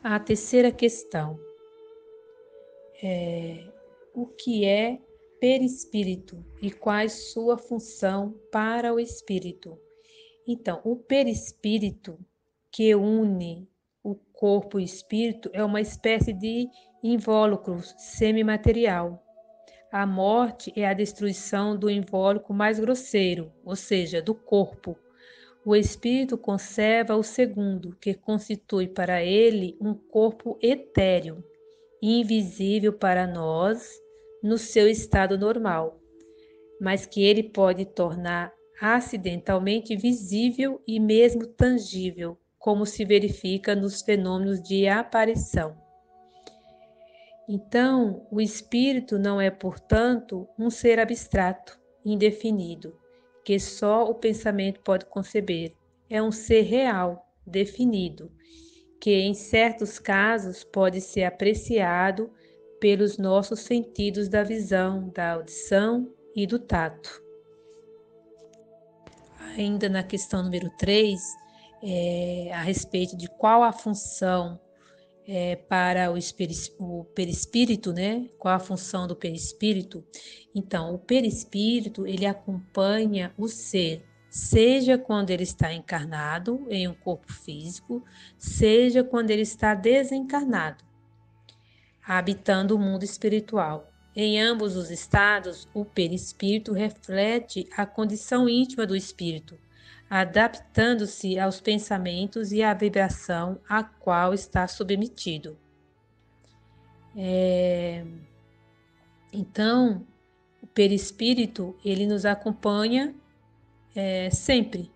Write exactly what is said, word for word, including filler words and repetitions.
A terceira questão é: o que é perispírito e qual sua função para o espírito? Então, o perispírito, que une o corpo e o espírito, é uma espécie de invólucro semimaterial. A morte é a destruição do invólucro mais grosseiro, ou seja, do corpo. O espírito conserva o segundo, que constitui para ele um corpo etéreo, invisível para nós no seu estado normal, mas que ele pode tornar acidentalmente visível e mesmo tangível, como se verifica nos fenômenos de aparição. Então, o espírito não é, portanto, um ser abstrato, indefinido, que só o pensamento pode conceber. É um ser real, definido, que em certos casos pode ser apreciado pelos nossos sentidos da visão, da audição e do tato. Ainda na questão número três, é, a respeito de qual a função é, para o, o perispírito, né? Qual a função do perispírito? Então, o perispírito, ele acompanha o ser, seja quando ele está encarnado em um corpo físico, seja quando ele está desencarnado, habitando o mundo espiritual. Em ambos os estados, o perispírito reflete a condição íntima do espírito, adaptando-se aos pensamentos e à vibração a qual está submetido. É... Então, o perispírito, ele nos acompanha é, sempre,